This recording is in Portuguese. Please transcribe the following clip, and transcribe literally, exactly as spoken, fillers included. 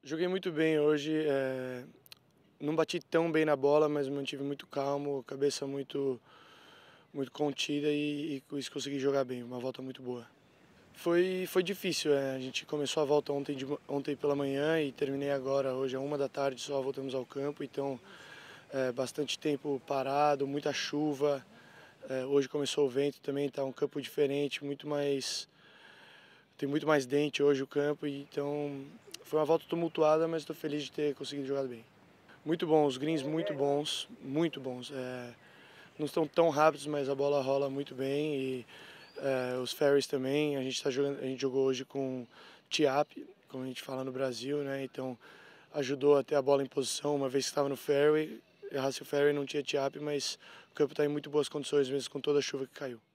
Joguei muito bem hoje, é, não bati tão bem na bola, mas me mantive muito calmo, cabeça muito, muito contida e, e com isso consegui jogar bem, uma volta muito boa. Foi, foi difícil, é, a gente começou a volta ontem, de, ontem pela manhã e terminei agora, hoje é uma da tarde, só voltamos ao campo, então é, bastante tempo parado, muita chuva, é, hoje começou o vento também, está um campo diferente, muito mais, tem muito mais dente hoje o campo, e então foi uma volta tumultuada, mas estou feliz de ter conseguido jogar bem. Muito bom, os greens muito bons, muito bons. É, não estão tão rápidos, mas a bola rola muito bem e é, os fairways também. A gente tá jogando, a gente jogou hoje com tee-up, como a gente fala no Brasil, né? Então ajudou a ter a bola em posição, uma vez que estava no fairway, errasse o fairway não tinha tee-up, mas o campo está em muito boas condições mesmo com toda a chuva que caiu.